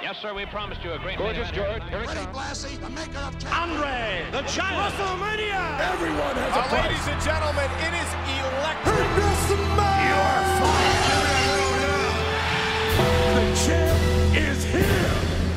Yes, sir, we promised you a great Gorgeous George. Here it Freddie comes. Blassie, the maker of Andre, the giant. WrestleMania. Everyone has a price. Ladies and gentlemen, it is electric. You're fired. The champ is here.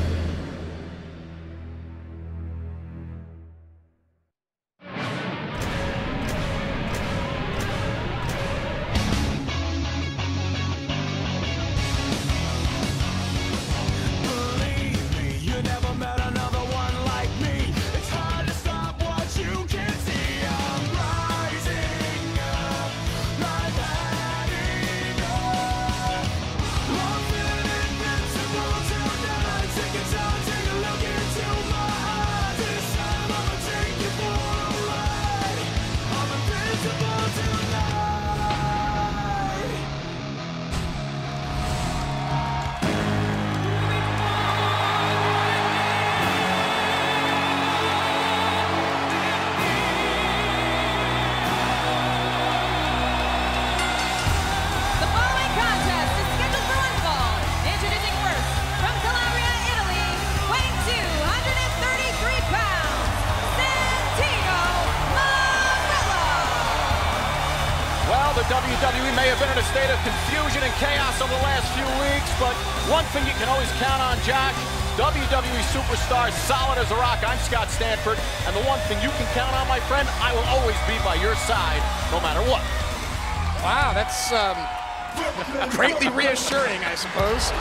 The WWE may have been in a state of confusion and chaos over the last few weeks, but one thing you can always count on, Josh, WWE superstars solid as a rock. I'm Scott Stanford, and the one thing you can count on, my friend, I will always be by your side, no matter what. Wow, that's greatly reassuring, I suppose.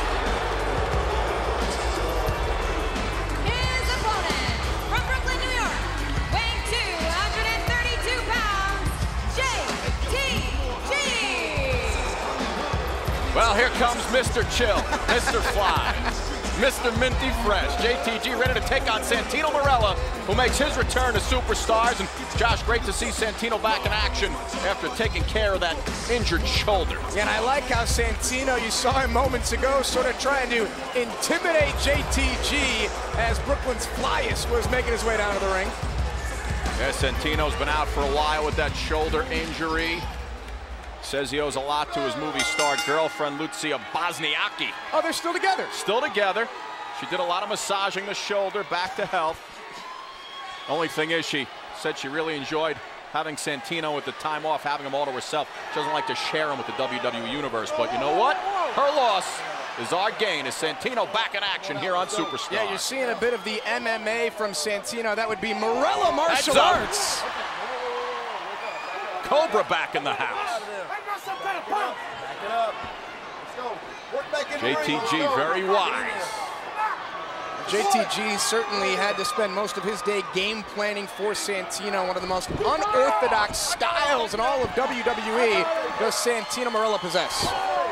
Well, here comes Mr. Chill, Mr. Fly, Mr. Minty Fresh. JTG ready to take on Santino Marella, who makes his return to Superstars. And Josh, great to see Santino back in action after taking care of that injured shoulder. Yeah, and I like how Santino, you saw him moments ago, sort of trying to intimidate JTG as Brooklyn's Flyest was making his way down to the ring. Yeah, Santino's been out for a while with that shoulder injury. Says he owes a lot to his movie star girlfriend, Lucia Bosniaki. Oh, they're still together. Still together. She did a lot of massaging the shoulder, back to health. Only thing is, she said she really enjoyed having Santino with the time off, having him all to herself. She doesn't like to share him with the WWE Universe, but you know what? Her loss is our gain as Santino back in action here on Superstar. Yeah, you're seeing a bit of the MMA from Santino. That would be Marella Martial Arts. Cobra back in the house. JTG very wise. JTG certainly had to spend most of his day game planning for Santino. One of the most unorthodox styles in all of WWE does Santino Marella possess.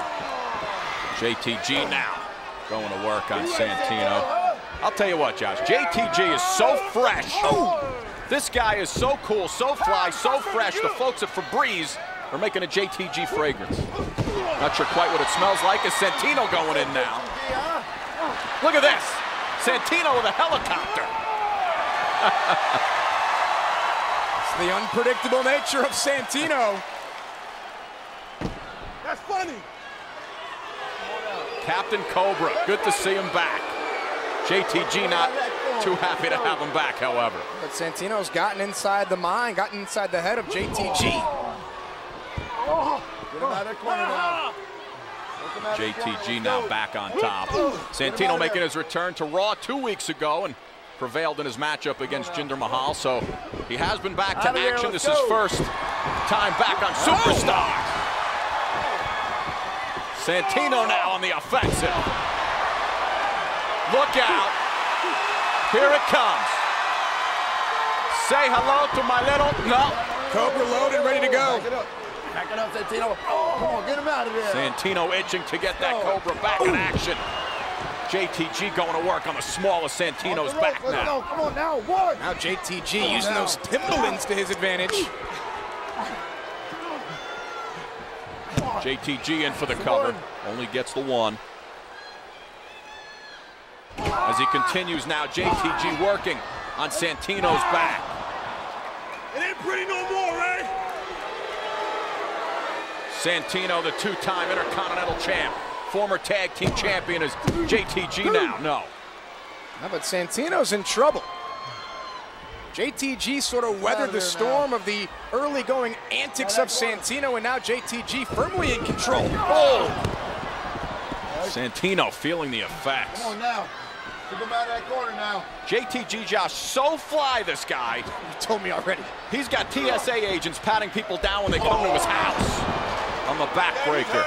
JTG now going to work on Santino. I'll tell you what, Josh, JTG is so fresh. This guy is so cool, so fly, so fresh. The folks at Febreze are making a JTG fragrance. Not sure quite what it smells like. Is Santino going in now? Look at this. Santino with a helicopter. It's the unpredictable nature of Santino. That's funny. Captain Cobra, good to see him back. JTG not too happy to have him back, however. But Santino's gotten inside the mind, gotten inside the head of JTG. Get him out of that corner now. JTG now back on top. Santino making his return to Raw 2 weeks ago and prevailed in his matchup against Jinder Mahal, so he has been back to action. This is his first time back on Superstar. Santino now on the offensive. Look out. Here it comes. Say hello to my little... No. Cobra loaded, ready to go. Back it up, Santino. Come on, get him out of there. Santino itching to get that Cobra back in action. JTG going to work on the smallest Santino's back now. Come on now, one. Now JTG using those Timberlands to his advantage. JTG in for the cover. Only gets the one. As he continues now, JTG working on Santino's back. It ain't pretty no more, eh? Santino, the two-time Intercontinental champ, former tag team champion is JTG now. No. No, but Santino's in trouble. JTG sort of weathered the storm of the early going antics of Santino, and now JTG firmly in control. Oh! Santino feeling the effects. Come on now. Keep him out of that corner now. JTG, Josh, so fly, this guy. You told me already. He's got TSA agents patting people down when they come to his house on the backbreaker.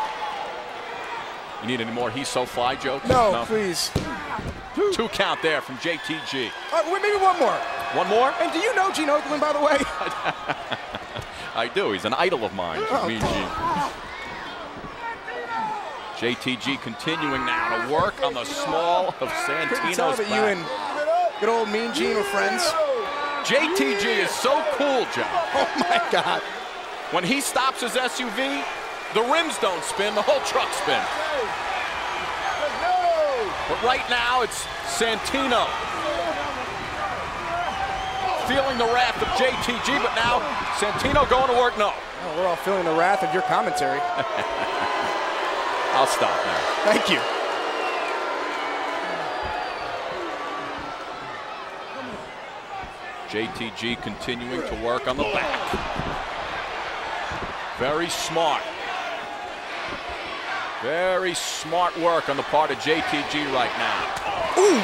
You need any more he's so fly jokes? No, please. 2 count there from JTG. Maybe one more. One more? And do you know Gene Okerlund, by the way? I do. He's an idol of mine, Mean Gene. JTG continuing now to work on the small of Santino's back. You and good old Mean Gene are friends. JTG is so cool, John. Oh, my God. When he stops his SUV, the rims don't spin, the whole truck spins. But right now, it's Santino feeling the wrath of JTG, but now Santino going to work. No. Oh, we're all feeling the wrath of your commentary. I'll stop now. Thank you. JTG continuing to work on the back. Very smart. Very smart work on the part of JTG right now. Ooh.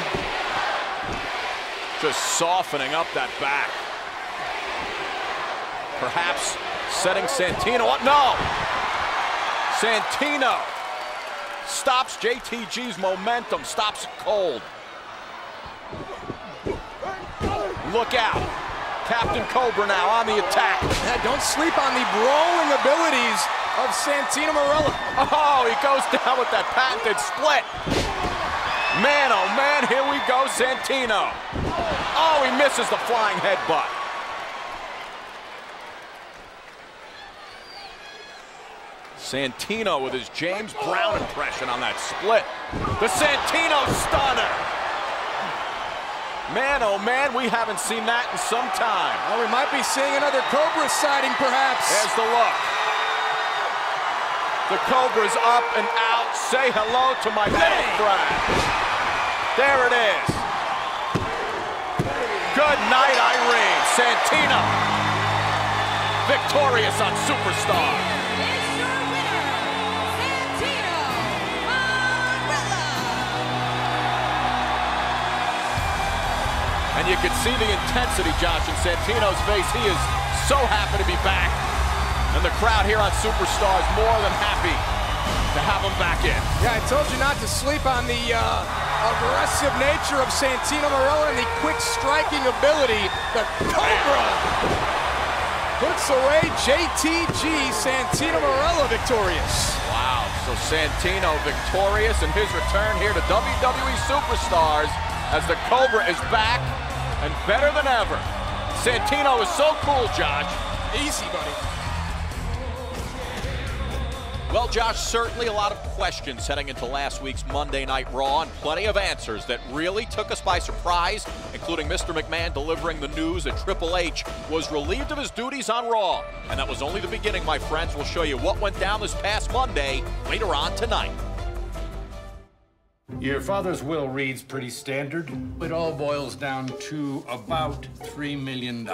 Just softening up that back. Perhaps setting Santino up. No! Santino stops JTG's momentum, stops it cold. Look out. Captain Cobra now on the attack. Yeah, don't sleep on the brawling abilities of Santino Marella. Oh, he goes down with that patented split. Man, oh man, here we go, Santino. Oh, he misses the flying headbutt. Santino with his James Brown impression on that split. The Santino stunner. Man, oh man, we haven't seen that in some time. Well, we might be seeing another Cobra sighting, perhaps. There's the look. The Cobra's up and out. Say hello to my girlfriend. There it is. Good night, Irene. Santino victorious on Superstar. And you can see the intensity, Josh, in Santino's face. He is so happy to be back. And the crowd here on Superstar is more than happy to have him back in. Yeah, I told you not to sleep on the aggressive nature of Santino Marella and the quick striking ability. The Cobra puts away JTG. Santino Marella victorious. Wow, so Santino victorious in his return here to WWE Superstars as the Cobra is back and better than ever. Santino is so cool, Josh. Easy, buddy. Well, Josh, certainly a lot of questions heading into last week's Monday Night Raw, and plenty of answers that really took us by surprise, including Mr. McMahon delivering the news that Triple H was relieved of his duties on Raw. And that was only the beginning, my friends. We'll show you what went down this past Monday later on tonight. Your father's will reads pretty standard. It all boils down to about $3 million.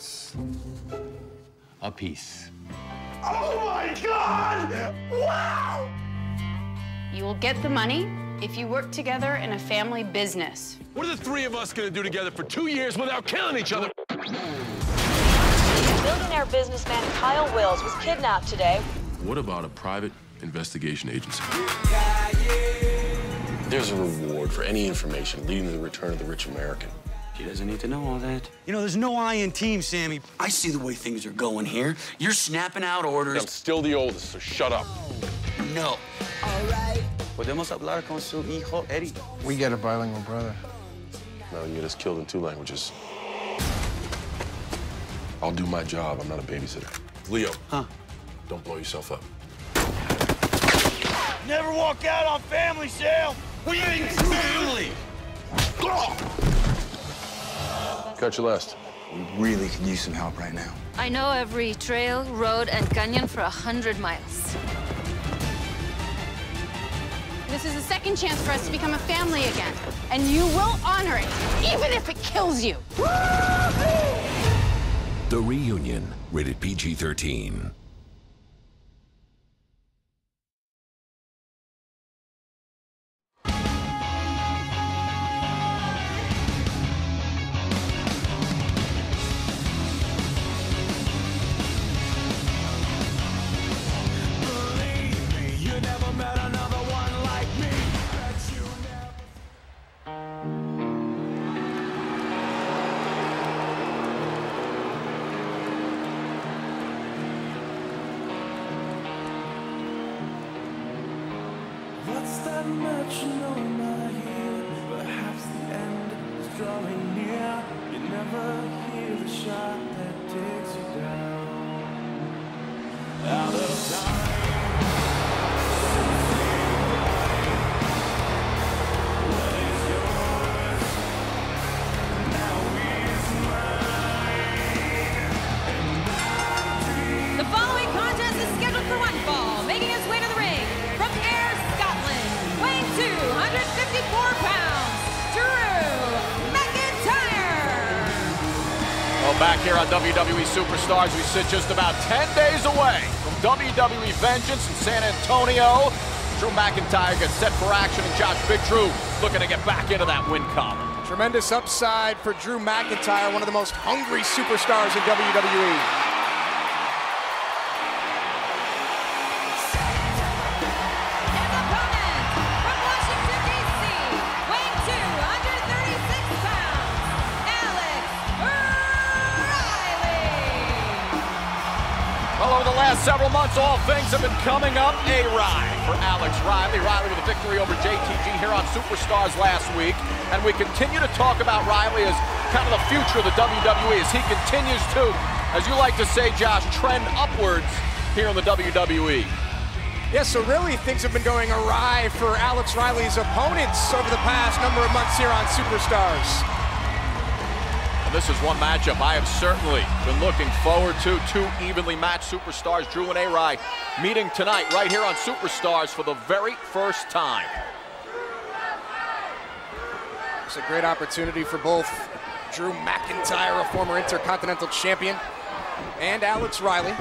A piece. Oh my God! Wow! You will get the money if you work together in a family business. What are the three of us gonna do together for 2 years without killing each other? Billionaire businessman Kyle Wills was kidnapped today. What about a private investigation agency? There's a reward for any information leading to the return of the rich American. She doesn't need to know all that. You know, there's no I in team, Sammy. I see the way things are going here. You're snapping out orders. I'm still the oldest, so shut up. No. All right. Podemos hablar con su hijo, Eddie. We get a bilingual brother. Now you get us killed in 2 languages. I'll do my job. I'm not a babysitter. Leo. Huh? Don't blow yourself up. Never walk out on family, Sam! We ain't family! Cut your last. We really could use some help right now. I know every trail, road, and canyon for 100 miles. This is a second chance for us to become a family again. And you will honor it, even if it kills you. The Reunion, rated PG-13. What's that metronome I hear? Perhaps the end is drawing near. You never hear the shot that takes you down. Out of time. What is yours? Now is mine. The following contest is scheduled for one fall, making its way to the ring from Ayr, Scotland, weighing 254 pounds, Drew McIntyre. Well, back here on WWE Superstars, we sit just about 10 days away from WWE Vengeance in San Antonio. Drew McIntyre gets set for action, and Josh Big Drew looking to get back into that win column. Tremendous upside for Drew McIntyre, one of the most hungry superstars in WWE. Well, over the last several months, all things have been coming up awry for Alex Riley. Riley with a victory over JTG here on Superstars last week. And we continue to talk about Riley as kind of the future of the WWE as he continues to, as you like to say, Josh, trend upwards here in the WWE. Yeah, so really things have been going awry for Alex Riley's opponents over the past number of months here on Superstars. This is one matchup I have certainly been looking forward to. Two evenly matched superstars, Drew and A-Rai, meeting tonight right here on Superstars for the very first time. It's a great opportunity for both Drew McIntyre, a former Intercontinental Champion, and Alex Riley.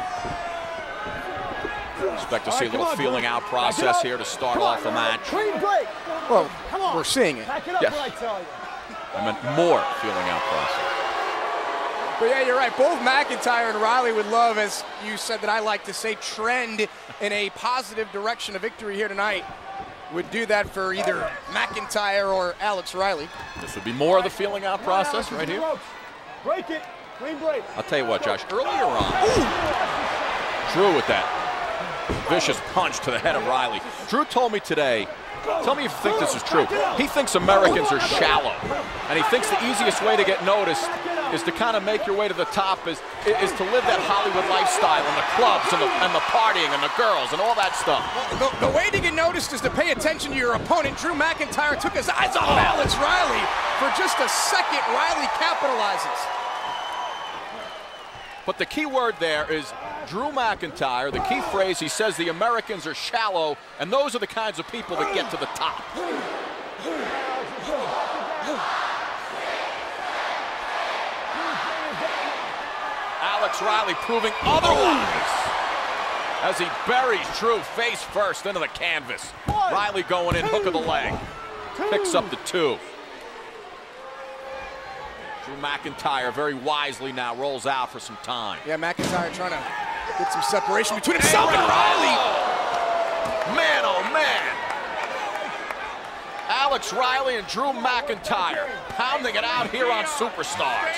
Expect to see a little feeling out process here to start off the match. Clean break. Well, we're seeing it. Yes. I meant more feeling out process. But yeah, you're right. Both McIntyre and Riley would love, as you said that I like to say, trend in a positive direction. A victory here tonight would do that for either McIntyre or Alex Riley. This would be more of the feeling out process right here. Break it. Clean break. I'll tell you what, Josh, earlier on, Drew with that vicious punch to the head of Riley. Drew told me today, tell me if you think this is true, he thinks Americans are shallow. And he thinks the easiest way to get noticed is to kind of make your way to the top, is to live that Hollywood lifestyle and the clubs and the partying and the girls and all that stuff. The way to get noticed is to pay attention to your opponent. Drew McIntyre took his eyes off Alex Riley. For just a second, Riley capitalizes. But the key word there is Drew McIntyre. The key phrase, he says the Americans are shallow, and those are the kinds of people that get to the top. Alex Riley proving otherwise as he buries Drew face first into the canvas. Riley going in, hook of the leg. Picks up the 2. Drew McIntyre very wisely now rolls out for some time. Yeah, McIntyre trying to get some separation between himself and Riley. Man, oh man. Alex Riley and Drew McIntyre pounding it out here on Superstars.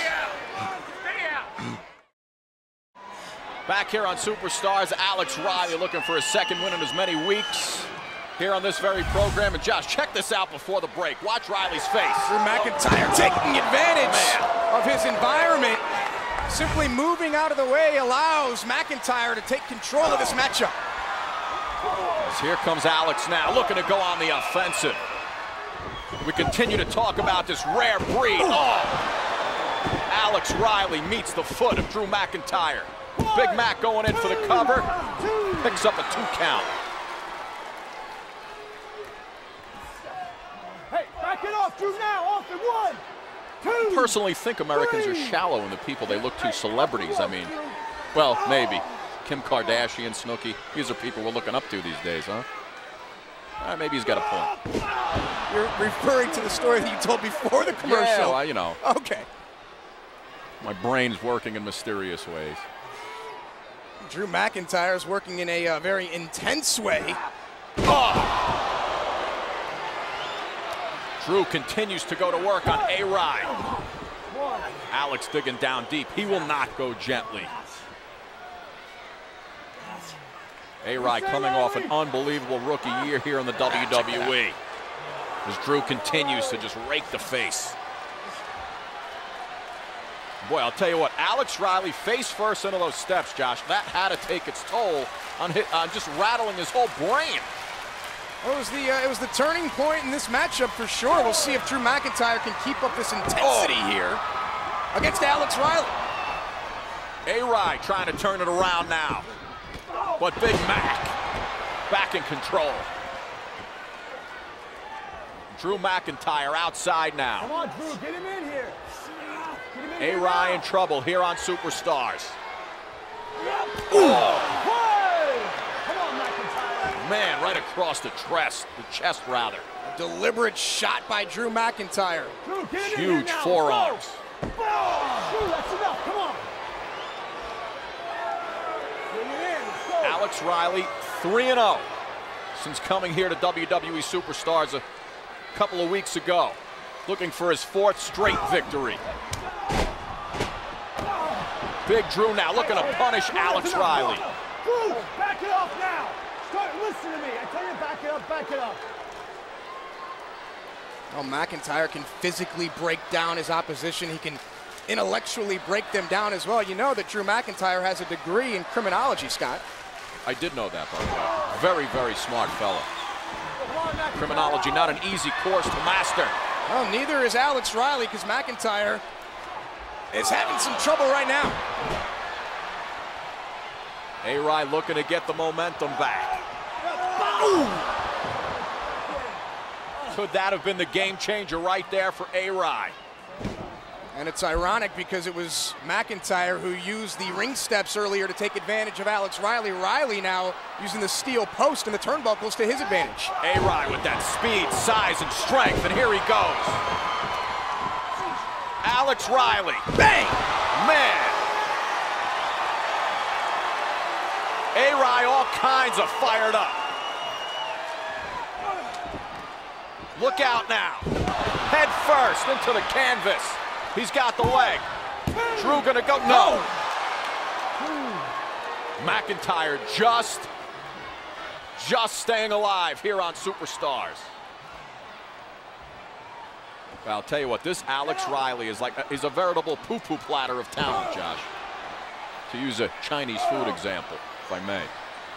Back here on Superstars, Alex Riley looking for his second win in as many weeks here on this very program. And Josh, check this out before the break. Watch Riley's face. Drew McIntyre taking advantage of his environment. Simply moving out of the way allows McIntyre to take control of this matchup. As here comes Alex now, looking to go on the offensive. We continue to talk about this rare breed. Oh! Alex Riley meets the foot of Drew McIntyre. Big Mac going in for the cover. Picks up a 2 count. Off, Drew, now. Off in 1, 2. I personally think Americans are shallow in the people they look to celebrities. I mean, well, maybe. Kim Kardashian, Snooki, these are people we're looking up to these days, huh? Maybe he's got a point. You're referring to the story that you told before the commercial. Yeah, well, you know. Okay. My brain's working in mysterious ways. Drew McIntyre is working in a very intense way. Drew continues to go to work on A-Rye. Alex digging down deep. He will not go gently. A-Rye coming off an unbelievable rookie year here in the WWE. As Drew continues to just rake the face. Boy, I'll tell you what, Alex Riley face first into those steps, Josh. That had to take its toll on just rattling his whole brain. Well, it was the turning point in this matchup for sure. We'll see if Drew McIntyre can keep up this intensity here against Alex Riley. A-Rye trying to turn it around now. But Big Mac back in control. Drew McIntyre outside now. Come on, Drew, get him in here. A-Rye in trouble here on Superstars. Man, right across the chest rather. A deliberate shot by Drew McIntyre. Drew, huge forearms. Drew, that's enough, come on. Alex Riley 3-0 since coming here to WWE Superstars a couple of weeks ago. Looking for his 4th straight victory. Big Drew now looking to punish Alex Riley. Drew, back it up now. Listen to me. I tell you, back it up, back it up. Oh, McIntyre can physically break down his opposition. He can intellectually break them down as well. You know that Drew McIntyre has a degree in criminology, Scott. I did know that, by the way. Very, very smart fella. Criminology, not an easy course to master. Well, neither is Alex Riley, because McIntyre is having some trouble right now. A-Rye looking to get the momentum back. Ooh. Could that have been the game changer right there for A-Rye? And it's ironic because it was McIntyre who used the ring steps earlier to take advantage of Alex Riley. Riley now using the steel post and the turnbuckles to his advantage. A-Rye with that speed, size, and strength, and here he goes. Alex Riley. Bang! Man. A-Rye all kinds of fired up. Look out now. Head first into the canvas. He's got the leg. Drew gonna go, no! McIntyre just staying alive here on Superstars. Well, I'll tell you what, this Alex Riley is he's a veritable poo-poo platter of talent, Josh. To use a Chinese food example, if I may.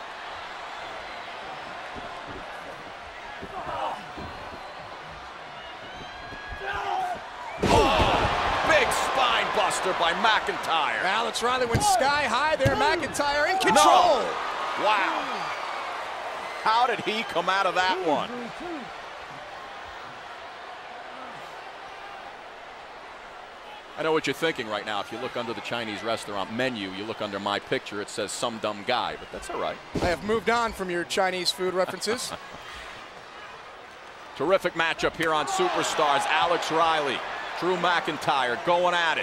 Spine buster by McIntyre. Alex Riley went sky high there. McIntyre in control. No. Wow. How did he come out of that one? I know what you're thinking right now. If you look under the Chinese restaurant menu, you look under my picture, it says some dumb guy, but that's all right. I have moved on from your Chinese food references. Terrific matchup here on Superstars. Alex Riley, Drew McIntyre going at it.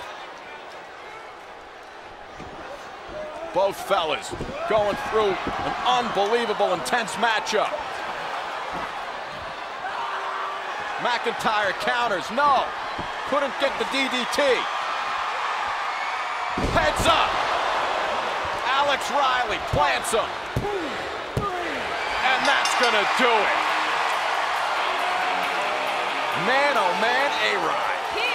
Both fellas going through an unbelievable, intense matchup. McIntyre counters, no. Couldn't get the DDT. Heads up. Alex Riley plants him. And that's gonna do it. Man, oh man, A-Rye.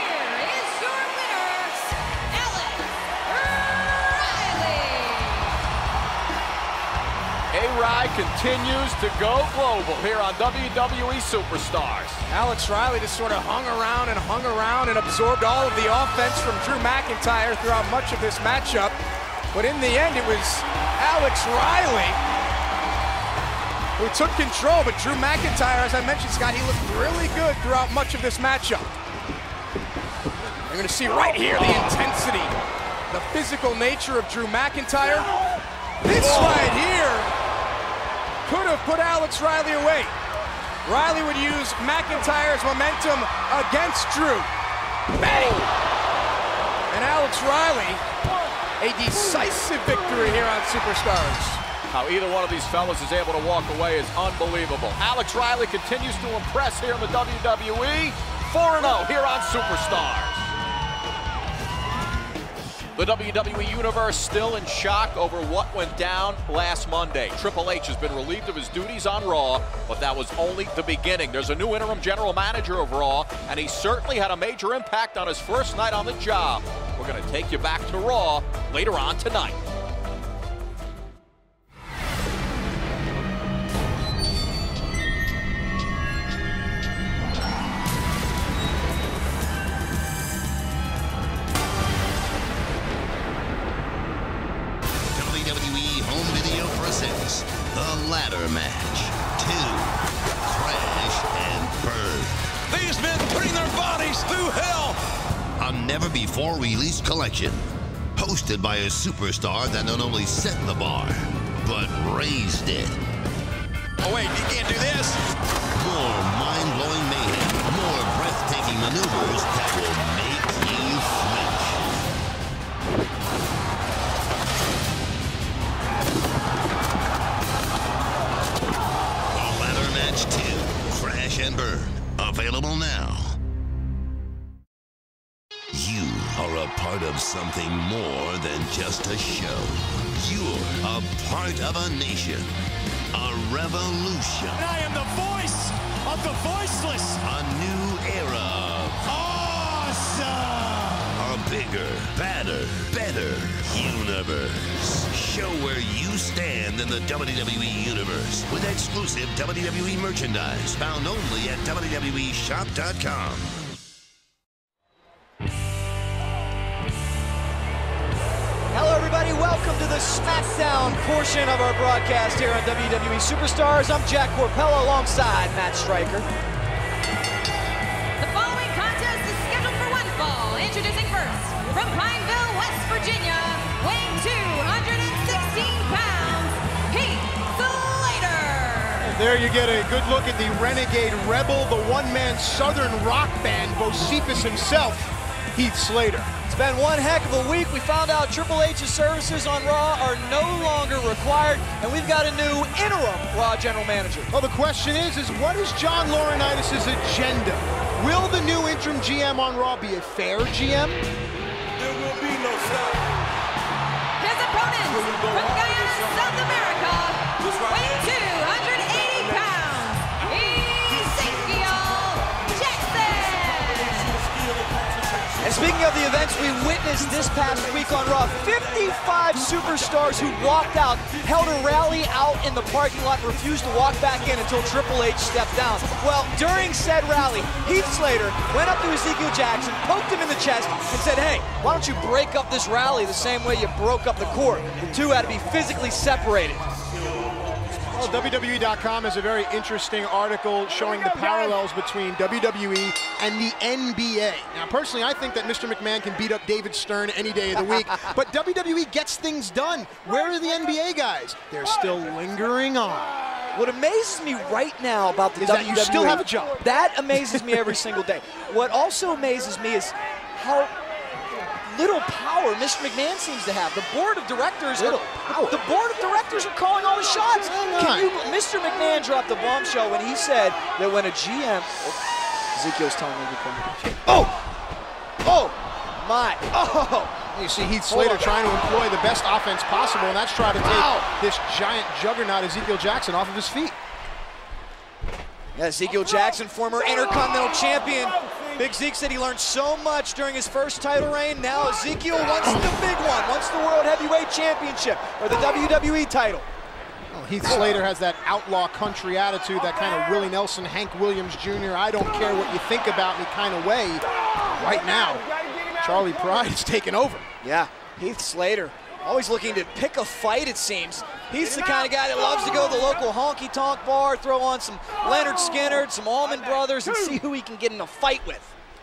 A-Rye continues to go global here on WWE Superstars. Alex Riley just sort of hung around and absorbed all of the offense from Drew McIntyre throughout much of this matchup. But in the end, it was Alex Riley who took control, but Drew McIntyre, as I mentioned, Scott, he looked really good throughout much of this matchup. You're going to see right here the intensity, the physical nature of Drew McIntyre. This right here could have put Alex Riley away. Riley would use McIntyre's momentum against Drew. Bang! And Alex Riley, a decisive victory here on Superstars. How either one of these fellas is able to walk away is unbelievable. Alex Riley continues to impress here in the WWE. 4-0 here on Superstars. The WWE Universe still in shock over what went down last Monday. Triple H has been relieved of his duties on Raw, but that was only the beginning. There's a new interim general manager of Raw, and he certainly had a major impact on his first night on the job. We're going to take you back to Raw later on tonight. The ladder match. 2. Crash and Burn. These men putting their bodies through hell. A never-before-released collection. Hosted by a superstar that not only set the bar, but raised it. Oh, wait, you can't do this. More mind-blowing mayhem. More breathtaking maneuvers that will make you flinch. Match 2, Crash and Burn, available now. You are a part of something more than just a show. You're a part of a nation, a revolution. And I am the voice of the voiceless. A new era of awesome. A bigger, badder, better universe. Show where you stand in the WWE Universe with exclusive WWE merchandise found only at WWEshop.com. Hello, everybody. Welcome to the SmackDown portion of our broadcast here on WWE Superstars. I'm Jack Corpella alongside Matt Striker. The following contest is scheduled for one fall. Introducing first, from Pineville, West Virginia, weighing 216 pounds, Heath Slater. And there you get a good look at the Renegade Rebel, the one-man Southern rock band, Bocephus himself, Heath Slater. It's been one heck of a week. We found out Triple H's services on Raw are no longer required, and we've got a new interim Raw general manager. Well, the question is what is John Laurinaitis' agenda? Will the new interim GM on Raw be a fair GM? There will be no fair. His opponent from Guyana, South America, weighing 280 pounds, Ezekiel Jackson. And speaking of the events we witnessed this past week on Raw, 55 superstars who walked out, held a rally out in the parking lot, and refused to walk back in until Triple H stepped down. Well, during said rally, Heath Slater went up to Ezekiel Jackson, poked him in the chest, and said, hey, why don't you break up this rally the same way you broke up the court? The two had to be physically separated. Well, WWE.com has a very interesting article showing the parallels between WWE and the NBA. Now, personally, I think that Mr. McMahon can beat up David Stern any day of the week, but WWE gets things done. Where are the NBA guys? They're still lingering on. What amazes me right now about the WWE, that you still have a job. That amazes me every single day. What also amazes me is how little power Mr. McMahon seems to have. The board of directors are calling all the shots. Mr. McMahon dropped the bombshell when he said that when a GM, Ezekiel's telling me to come. You see Heath Slater trying to employ the best offense possible, and that's trying to take this giant juggernaut Ezekiel Jackson off of his feet. Yeah, Ezekiel Jackson, former Intercontinental Champion. Big Zeke said he learned so much during his first title reign. Now Ezekiel wants the big one, wants the World Heavyweight Championship, or the WWE title. Well, Heath Slater has that outlaw country attitude, that kind of Willie Nelson, Hank Williams Jr., I don't care what you think about me kind of way. Right now, Charlie Pride is taking over. Yeah, Heath Slater, always looking to pick a fight, it seems. He's the kind of guy that loves to go to the local honky-tonk bar, throw on some Leonard Skinner, some Allman Brothers, and see who he can get in a fight with.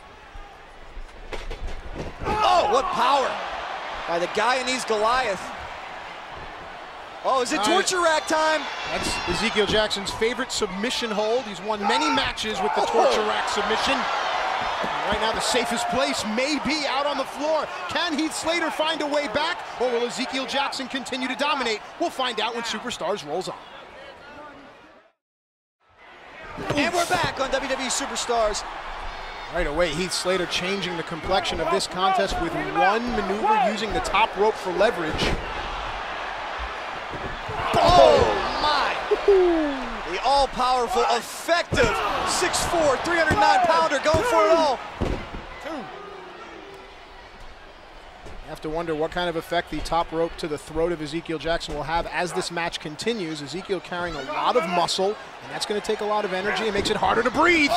Oh, what power by the Guyanese Goliath. Oh, is it torture rack time? That's Ezekiel Jackson's favorite submission hold. He's won many matches with the torture rack submission. Right now, the safest place may be out on the floor. Can Heath Slater find a way back, or will Ezekiel Jackson continue to dominate? We'll find out when Superstars rolls on. And we're back on WWE Superstars. Right away, Heath Slater changing the complexion of this contest with one maneuver, using the top rope for leverage. Oh, my! The all-powerful, effective 6'4", 309-pounder going for it all. You have to wonder what kind of effect the top rope to the throat of Ezekiel Jackson will have as this match continues. Ezekiel carrying a lot of muscle, and that's going to take a lot of energy and makes it harder to breathe.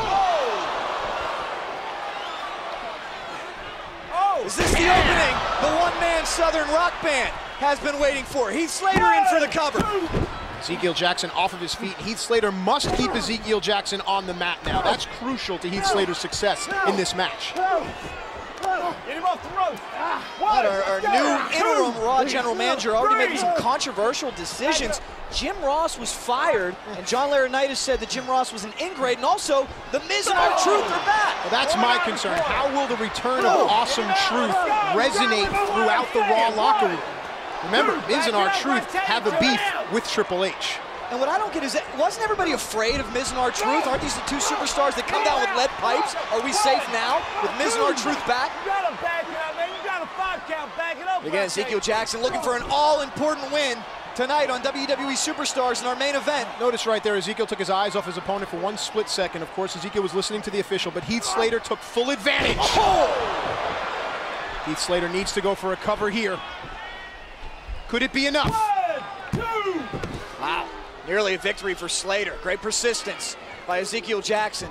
Is this the opening the one-man Southern Rock Band has been waiting for? Heath Slater in for the cover. Ezekiel Jackson off of his feet. Heath Slater must keep Ezekiel Jackson on the mat now. That's crucial to Heath Slater's success in this match. Get him off the ropes. Our new interim Raw general manager already making some controversial decisions. Jim Ross was fired, and John Laurinaitis said that Jim Ross was an ingrate, and also The Miz and R-Truth are back. Well, that's my concern. How will the return of Awesome Truth resonate throughout the Raw locker room? Remember, Miz and R-Truth have a beef with Triple H. And what I don't get is that, wasn't everybody afraid of Miz and R-Truth? Aren't these the two superstars that come down with lead pipes? Are we safe now with Miz and R-Truth back? You gotta back it up, man. You got a 5 count. Back it up. Again, Ezekiel Jackson looking for an all-important win tonight on WWE Superstars in our main event. Notice right there, Ezekiel took his eyes off his opponent for one split second. Of course, Ezekiel was listening to the official, but Heath Slater took full advantage. Heath Slater needs to go for a cover here. Could it be enough? 1, 2. Wow, nearly a victory for Slater. Great persistence by Ezekiel Jackson.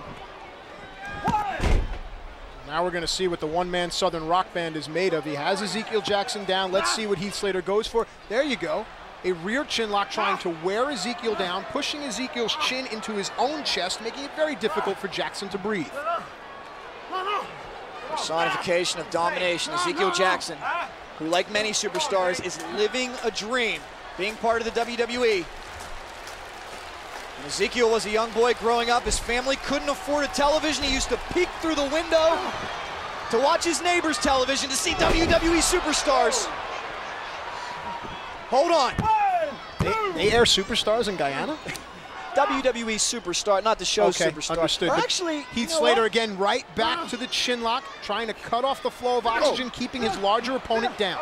Now we're going to see what the one-man Southern Rock Band is made of. He has Ezekiel Jackson down. Let's see what Heath Slater goes for. There you go. A rear chin lock trying to wear Ezekiel down, pushing Ezekiel's chin into his own chest, making it very difficult for Jackson to breathe. Personification of domination. Ezekiel Jackson, who like many superstars is living a dream, being part of the WWE. When Ezekiel was a young boy growing up, his family couldn't afford a television. He used to peek through the window to watch his neighbor's television to see WWE superstars. Hold on. They air Superstars in Guyana? WWE Superstar, not the show Superstar. Understood. Or actually, Heath Slater again right back to the chin lock, trying to cut off the flow of oxygen, keeping his larger opponent down.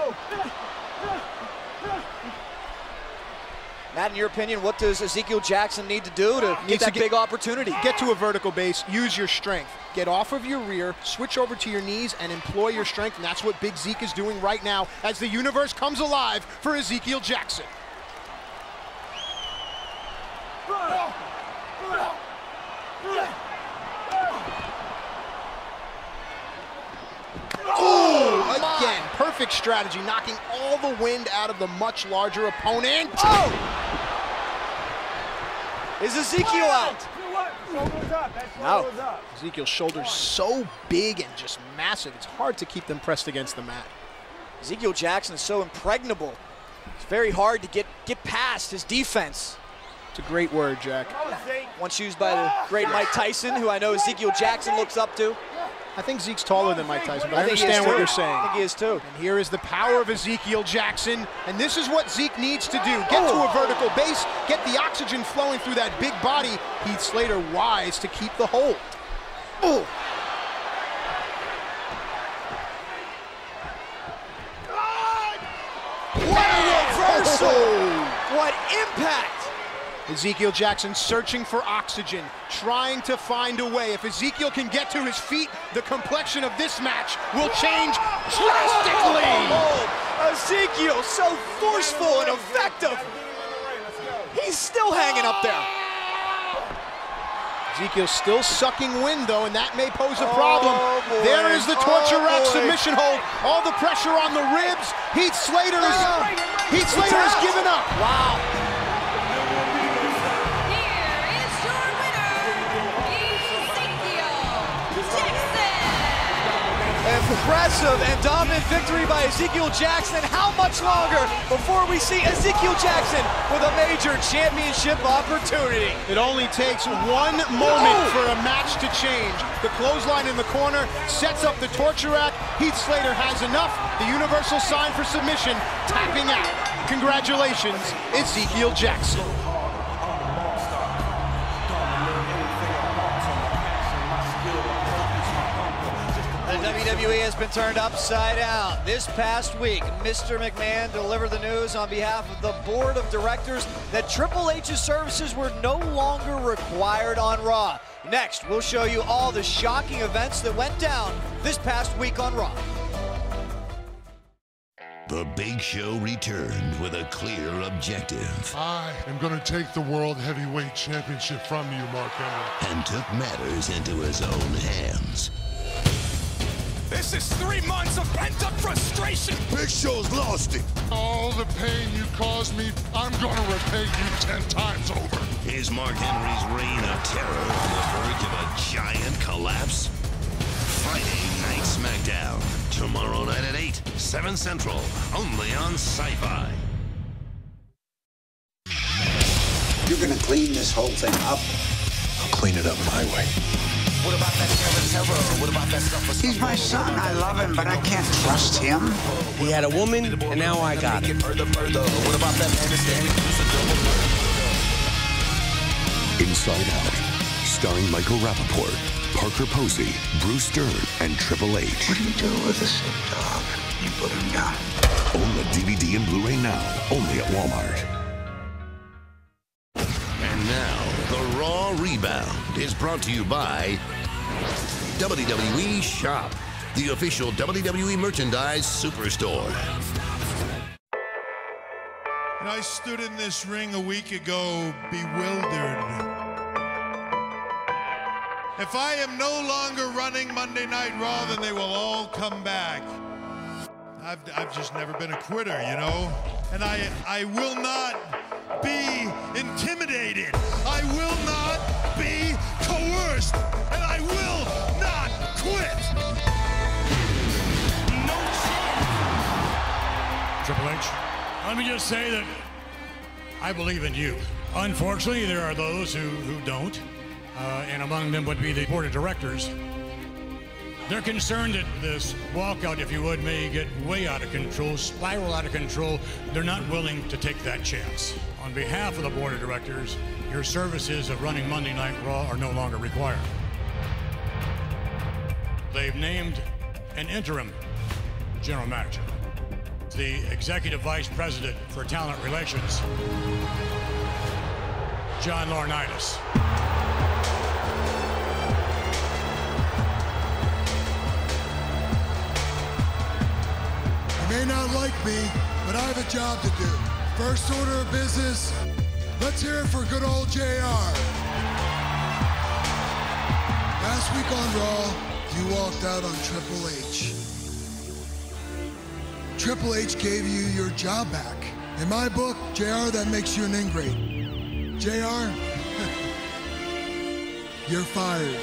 Matt, in your opinion, what does Ezekiel Jackson need to do to get that big opportunity? Get to a vertical base, use your strength. Get off of your rear, switch over to your knees, and employ your strength, and that's what Big Zeke is doing right now as the universe comes alive for Ezekiel Jackson. Oh, again, perfect strategy, knocking all the wind out of the much larger opponent. Is Ezekiel out? No. Ezekiel's shoulders so big and just massive, it's hard to keep them pressed against the mat. Ezekiel Jackson is so impregnable. It's very hard to get past his defense. It's a great word, Jack. Once used by the great Mike Tyson, who I know Ezekiel Jackson looks up to. I think Zeke's taller than Mike Tyson, but I understand what you're saying. I think he is too. And here is the power of Ezekiel Jackson, and this is what Zeke needs to do. Get to a vertical base, get the oxygen flowing through that big body. Heath Slater wise to keep the hold. Oh. What a reversal! What impact! Ezekiel Jackson searching for oxygen, trying to find a way. If Ezekiel can get to his feet, the complexion of this match will change drastically. Ezekiel, so forceful and effective. He's still hanging up there. Ezekiel still sucking wind, though, and that may pose a problem. There is the torture rack submission hold. All the pressure on the ribs. Heath Slater has given up. Wow. Impressive and dominant victory by Ezekiel Jackson. How much longer before we see Ezekiel Jackson with a major championship opportunity? It only takes one moment for a match to change. The clothesline in the corner sets up the torture rack. Heath Slater has enough. The universal sign for submission, tapping out. Congratulations, Ezekiel Jackson. The WWE has been turned upside down. This past week, Mr. McMahon delivered the news on behalf of the board of directors that Triple H's services were no longer required on Raw. Next, we'll show you all the shocking events that went down this past week on Raw. The Big Show returned with a clear objective. I am going to take the World Heavyweight Championship from you, Mark Henry. And took matters into his own hands. This is 3 months of pent-up frustration. Big Show's lost it. All the pain you caused me, I'm going to repay you 10 times over. Is Mark Henry's reign of terror on the verge of a giant collapse? Friday Night SmackDown. Tomorrow night at 8, 7 Central. Only on Sci-Fi. You're going to clean this whole thing up? I'll clean it up my way. What about that terror? What about that stuff? He's my son. I love him, but I can't trust him. He had a woman, and now I got it. What about that Inside Out, starring Michael Rappaport, Parker Posey, Bruce Stern, and Triple H. What do you do with a sick dog? You put him down. Own the DVD and Blu-ray now, only at Walmart. And now, the Raw Rebound is brought to you by WWE Shop, the official WWE merchandise superstore. And I stood in this ring a week ago, bewildered. If I am no longer running Monday Night Raw, then they will all come back. I've just never been a quitter, you know? And I will not be intimidated. I will not be coerced. And I will not quit. Triple H, let me just say that I believe in you. Unfortunately, there are those who don't, and among them would be the board of directors. They're concerned that this walkout, if you would, may get way out of control, spiral out of control. They're not willing to take that chance. On behalf of the board of directors, your services of running Monday Night Raw are no longer required. They've named an interim general manager, the executive vice president for talent relations, John Laurinaitis. You may not like me, but I have a job to do. First order of business, let's hear it for good old JR. Last week on Raw, you walked out on Triple H. Triple H gave you your job back. In my book, JR, that makes you an ingrate. JR, you're fired.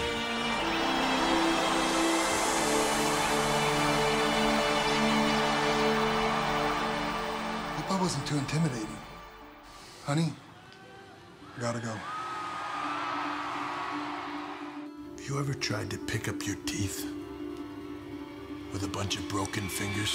Hope I wasn't too intimidating. Honey, I gotta go. Have you ever tried to pick up your teeth with a bunch of broken fingers?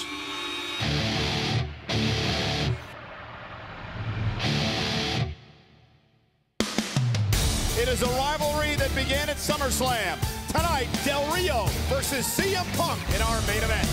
It is a rivalry that began at SummerSlam. Tonight, Del Rio versus CM Punk in our main event.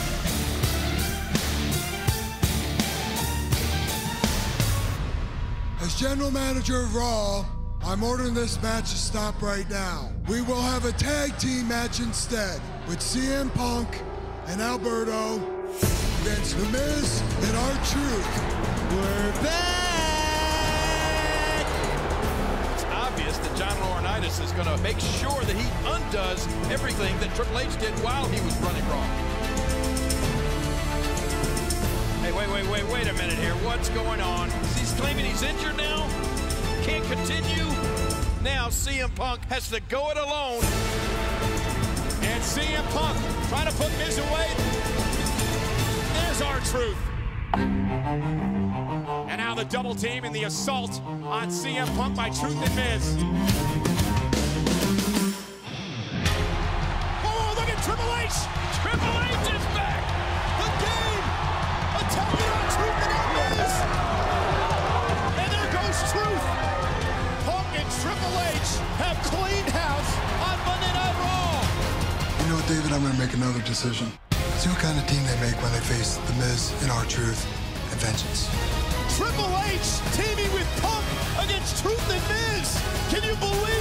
As general manager of Raw, I'm ordering this match to stop right now. We will have a tag team match instead with CM Punk and Alberto against The Miz and R-Truth. We're back! It's obvious that John Laurinaitis Miz is going to make sure that he undoes everything that Triple H did while he was running Raw. Hey, wait a minute here. What's going on? He's claiming he's injured now? Can't continue? Now CM Punk has to go it alone. And CM Punk trying to put Miz away. There's R-Truth. And now the double team and the assault on CM Punk by Truth and Miz. Oh, look at Triple H! Triple H is back! The game! Attacking on Truth and Miz! And there goes Truth! Punk and Triple H have cleaned house on Monday Night Raw! You know what, David? I'm going to make another decision. See what kind of team they make when they face The Miz and R-Truth and Vengeance. Triple H teaming with Punk against Truth and Miz. Can you believe